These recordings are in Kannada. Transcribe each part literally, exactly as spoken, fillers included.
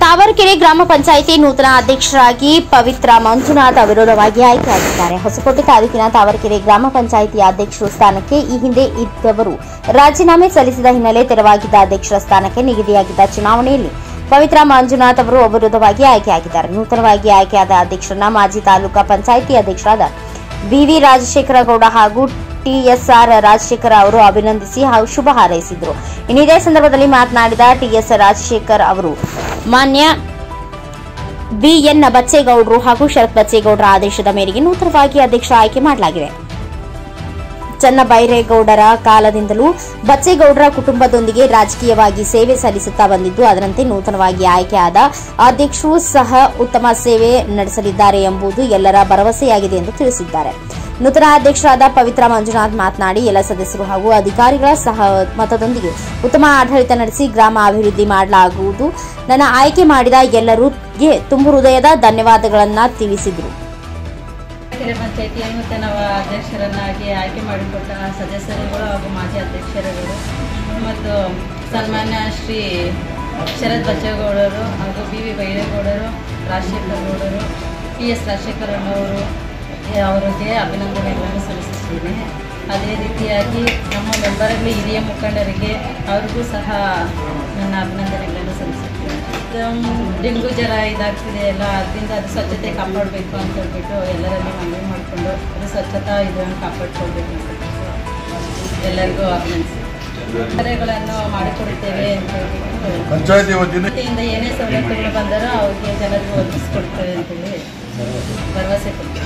ತಾವರೆಕೆರೆ ಗ್ರಾಮ ಪಂಚಾಯಿತಿ ನೂತನ ಅಧ್ಯಕ್ಷರಾಗಿ ಪವಿತ್ರ ಮಂಜುನಾಥ್ ಅವಿರೋಧವಾಗಿ ಆಯ್ಕೆಯಾಗಿದ್ದಾರೆ. ಹೊಸಕೋಟೆ ತಾಲೂಕಿನ ತಾವರೆಕೆರೆ ಗ್ರಾಮ ಪಂಚಾಯಿತಿಯ ಅಧ್ಯಕ್ಷರ ಸ್ಥಾನಕ್ಕೆ ಈ ಹಿಂದೆ ಇದ್ದವರು ರಾಜೀನಾಮೆ ಸಲ್ಲಿಸಿದ ಹಿನ್ನೆಲೆ ತೆರವಾಗಿದ್ದ ಅಧ್ಯಕ್ಷರ ಸ್ಥಾನಕ್ಕೆ ನಿಗದಿಯಾಗಿದ್ದ ಚುನಾವಣೆಯಲ್ಲಿ ಪವಿತ್ರ ಮಂಜುನಾಥ್ ಅವರು ಅವಿರೋಧವಾಗಿ ಆಯ್ಕೆಯಾಗಿದ್ದಾರೆ. ನೂತನವಾಗಿ ಆಯ್ಕೆಯಾದ ಅಧ್ಯಕ್ಷರನ್ನ ಮಾಜಿ ತಾಲೂಕಾ ಪಂಚಾಯಿತಿ ಅಧ್ಯಕ್ಷರಾದ ಬಿವಿ ರಾಜಶೇಖರ ಗೌಡ ಹಾಗೂ ಟಿಎಸ್ಆರ್ ರಾಜಶೇಖರ್ ಅವರು ಅಭಿನಂದಿಸಿ ಹಾಗೂ ಶುಭ ಹಾರೈಸಿದರು. ಇನ್ನು ಇದೇ ಸಂದರ್ಭದಲ್ಲಿ ಮಾತನಾಡಿದ ಟಿಎಸ್ ರಾಜಶೇಖರ್ ಅವರು ಮಾನ್ಯ ಬಿಎನ್ ಬಚ್ಚೇಗೌಡರು ಹಾಗೂ ಶರತ್ ಬಚ್ಚೇಗೌಡರ ಆದೇಶದ ಮೇರೆಗೆ ನೂತನವಾಗಿ ಅಧ್ಯಕ್ಷ ಆಯ್ಕೆ ಮಾಡಲಾಗಿದೆ. ಚನ್ನಬೈರೇಗೌಡರ ಕಾಲದಿಂದಲೂ ಬಚ್ಚೇಗೌಡರ ಕುಟುಂಬದೊಂದಿಗೆ ರಾಜಕೀಯವಾಗಿ ಸೇವೆ ಸಲ್ಲಿಸುತ್ತಾ ಬಂದಿದ್ದು, ಅದರಂತೆ ನೂತನವಾಗಿ ಆಯ್ಕೆಯಾದ ಅಧ್ಯಕ್ಷರು ಸಹ ಉತ್ತಮ ಸೇವೆ ನಡೆಸಲಿದ್ದಾರೆ ಎಂಬುದು ಎಲ್ಲರ ಭರವಸೆಯಾಗಿದೆ ಎಂದು ತಿಳಿಸಿದ್ದಾರೆ. ನೂತನ ಅಧ್ಯಕ್ಷರಾದ ಪವಿತ್ರ ಮಂಜುನಾಥ್ ಮಾತನಾಡಿ, ಎಲ್ಲ ಸದಸ್ಯರು ಹಾಗೂ ಅಧಿಕಾರಿಗಳ ಸಹಮತದೊಂದಿಗೆ ಉತ್ತಮ ಆಡಳಿತ ನಡೆಸಿ ಗ್ರಾಮ ಅಭಿವೃದ್ಧಿ ಮಾಡಲಾಗುವುದು. ನನ್ನ ಆಯ್ಕೆ ಮಾಡಿದ ಎಲ್ಲರಿಗೆ ತುಂಬು ಹೃದಯದ ಧನ್ಯವಾದಗಳನ್ನು ತಿಳಿಸಿದರು. ಪಂಚಾಯಿತಿಯ ನೂತನ ಅಧ್ಯಕ್ಷರನ್ನಾಗಿ ಆಯ್ಕೆ ಮಾಡಿಕೊಟ್ಟ ಸದಸ್ಯರುಗಳು ಹಾಗೂ ಮಾಜಿ ಅಧ್ಯಕ್ಷರುಗಳು ಮತ್ತು ಸನ್ಮಾನ್ಯ ಶ್ರೀ ಶರತ್ ಬಚ್ಚೇಗೌಡರು ಹಾಗೂ ಬಿ ವಿ ಬೈರೇಗೌಡರು, ರಾಜಶೇಖರ್ ಗೌಡರು, ಟಿ ಎಸ್ ರಾಜಶೇಖರ್ ಅವರು ಅವರಿಗೆ ಅಭಿನಂದನೆಗಳನ್ನು ಸಲ್ಲಿಸುತ್ತೇನೆ. ಅದೇ ರೀತಿಯಾಗಿ ನಮ್ಮ ಮೆಂಬರಲ್ಲಿ ಹಿರಿಯ ಮುಖಂಡರಿಗೆ ಅವ್ರಿಗೂ ಸಹ ನನ್ನ ಅಭಿನಂದನೆಗಳನ್ನು ಸಲ್ಲಿಸುತ್ತೇನೆ. ಡೆಂಗು ಜ್ವರ ಇದಾಗ್ತಿದೆ ಎಲ್ಲ, ಅದರಿಂದ ಅದು ಸ್ವಚ್ಛತೆ ಕಾಪಾಡಬೇಕು ಅಂತ ಹೇಳ್ಬಿಟ್ಟು ಎಲ್ಲರಲ್ಲಿ ಮನವಿ ಮಾಡಿಕೊಂಡು ಅದು ಸ್ವಚ್ಛತಾ ಇದನ್ನು ಕಾಪಾಡ್ಕೊಳ್ಬೇಕು ಅಂತ ಎಲ್ಲರಿಗೂ ಅಭಿನಂದಿಸಿ ಕಾರ್ಯಗಳನ್ನು ಮಾಡಿಕೊಡುತ್ತೇವೆ ಅಂತ ಹೇಳ್ಬಿಟ್ಟು ಪಂಚಾಯತಿ ವತಿಯಿಂದ ಏನೇ ಸವಲತ್ತುಗಳು ಬಂದರೂ ಅವ್ರಿಗೆ ಜನರಿಗೆ ಒದಗಿಸ್ಕೊಡ್ತೇವೆ ಅಂತೇಳಿ ಭರವಸೆ ಕೊಡ್ತೇವೆ.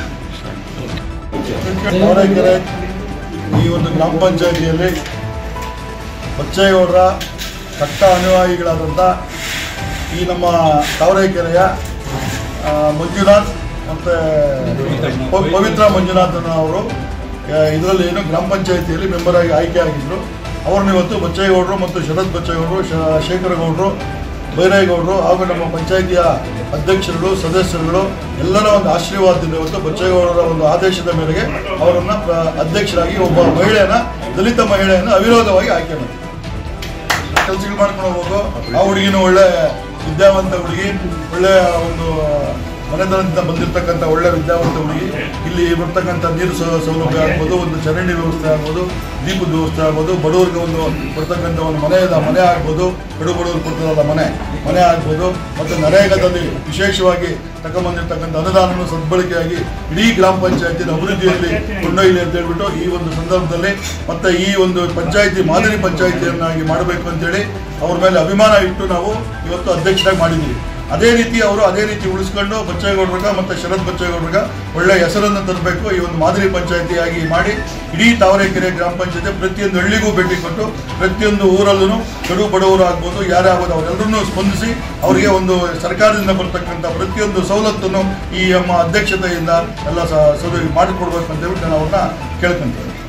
ತಾವರೆಕೆರೆ ಈ ಒಂದು ಗ್ರಾಮ ಪಂಚಾಯಿತಿಯಲ್ಲಿ ಬಚ್ಚೇಗೌಡರ ಕಟ್ಟ ಅನುಯಾಯಿಗಳಾದಂಥ ಈ ನಮ್ಮ ತಾವರೆಕೆರೆಯ ಮಂಜುನಾಥ್ ಮತ್ತು ಪವಿತ್ರ ಮಂಜುನಾಥನ ಅವರು ಇದರಲ್ಲಿ ಏನು ಗ್ರಾಮ ಪಂಚಾಯಿತಿಯಲ್ಲಿ ಮೆಂಬರ್ ಆಗಿ ಆಯ್ಕೆ ಆಗಿದ್ದರು. ಅವ್ರನ್ನ ಇವತ್ತು ಬಚ್ಚೇಗೌಡರು ಮತ್ತು ಶರತ್ ಬಚ್ಚೇಗೌಡರು, ಶೇಖರಗೌಡರು, ಬೈರೇಗೌಡರು ಹಾಗೂ ನಮ್ಮ ಪಂಚಾಯಿತಿಯ ಅಧ್ಯಕ್ಷರುಗಳು, ಸದಸ್ಯರುಗಳು ಎಲ್ಲರ ಒಂದು ಆಶೀರ್ವಾದದಿಂದ ಇವತ್ತು ಬಚ್ಚೇಗೌಡರ ಒಂದು ಆದೇಶದ ಮೇರೆಗೆ ಅವರನ್ನು ಅಧ್ಯಕ್ಷರಾಗಿ ಒಬ್ಬ ಮಹಿಳೆಯನ್ನ, ದಲಿತ ಮಹಿಳೆಯನ್ನು ಅವಿರೋಧವಾಗಿ ಆಯ್ಕೆ ಮಾಡಿ ಕೆಲಸಗಳು ಮಾಡ್ಕೊಂಡು ಹೋಗ್ಬೇಕು. ಆ ಹುಡುಗಿನೂ ಒಳ್ಳೆ ವಿದ್ಯಾವಂತ ಹುಡುಗಿ, ಒಳ್ಳೆಯ ಒಂದು ಮನೆತನದಿಂದ ಬಂದಿರತಕ್ಕಂಥ ಒಳ್ಳೆ ವಿದ್ಯಾವಂತ ಹುಡುಗಿ. ಇಲ್ಲಿ ಬರ್ತಕ್ಕಂಥ ನೀರು ಸೌಲಭ್ಯ ಆಗ್ಬೋದು, ಒಂದು ಚರಂಡಿ ವ್ಯವಸ್ಥೆ ಆಗ್ಬೋದು, ದೀಪದ ವ್ಯವಸ್ಥೆ ಆಗ್ಬೋದು, ಬಡವರಿಗೆ ಒಂದು ಕೊಡ್ತಕ್ಕಂಥ ಒಂದು ಮನೆಯ ಮನೆ ಆಗ್ಬೋದು, ಕಡು ಬಡವರು ಕೊಡ್ತಾರಲ್ಲ ಮನೆ ಮನೆ ಆಗ್ಬೋದು, ಮತ್ತು ನರೇಗಾದಲ್ಲಿ ವಿಶೇಷವಾಗಿ ತಗೊಂಬಂದಿರ್ತಕ್ಕಂಥ ಅನುದಾನವನ್ನು ಸದ್ಬಳಕೆಯಾಗಿ ಇಡೀ ಗ್ರಾಮ ಪಂಚಾಯತಿನ ಅಭಿವೃದ್ಧಿಯಲ್ಲಿ ಕೊಂಡೊಯ್ಯಲಿ ಅಂತ ಹೇಳ್ಬಿಟ್ಟು ಈ ಒಂದು ಸಂದರ್ಭದಲ್ಲಿ ಮತ್ತೆ ಈ ಒಂದು ಪಂಚಾಯತಿ ಮಾದರಿ ಪಂಚಾಯಿತಿಯನ್ನಾಗಿ ಮಾಡಬೇಕು ಅಂತೇಳಿ ಅವ್ರ ಮೇಲೆ ಅಭಿಮಾನ ಇಟ್ಟು ನಾವು ಇವತ್ತು ಅಧ್ಯಕ್ಷರಾಗಿ ಮಾಡಿದ್ದೀವಿ. ಅದೇ ರೀತಿ ಅವರು ಅದೇ ರೀತಿ ಉಳಿಸ್ಕೊಂಡು ಬಚ್ಚೇಗೌಡರಿಗೆ ಮತ್ತು ಶರತ್ ಬಚ್ಚೇಗೌಡರಿಗೆ ಒಳ್ಳೆಯ ಹೆಸರನ್ನು ತರಬೇಕು. ಈ ಒಂದು ಮಾದರಿ ಪಂಚಾಯಿತಿಯಾಗಿ ಮಾಡಿ ಇಡೀ ತಾವರೆಕೆರೆ ಗ್ರಾಮ ಪಂಚಾಯತಿ ಪ್ರತಿಯೊಂದು ಹಳ್ಳಿಗೂ ಭೇಟಿ ಕೊಟ್ಟು ಪ್ರತಿಯೊಂದು ಊರಲ್ಲೂ ಕಡು ಬಡವರು ಆಗ್ಬೋದು, ಯಾರೇ ಆಗ್ಬೋದು ಅವರೆಲ್ಲರನ್ನೂ ಸ್ಪಂದಿಸಿ ಅವರಿಗೆ ಒಂದು ಸರ್ಕಾರದಿಂದ ಬರ್ತಕ್ಕಂಥ ಪ್ರತಿಯೊಂದು ಸವಲತ್ತನ್ನು ಈ ನಮ್ಮ ಅಧ್ಯಕ್ಷತೆಯಿಂದ ಎಲ್ಲ ಸೌಲಭ್ಯ ಮಾಡಿಕೊಡ್ಬೇಕು ಅಂತ ಹೇಳ್ಬಿಟ್ಟು ನಾವು ಅವ್ರನ್ನ ಕೇಳ್ಕೊಂತೇವೆ.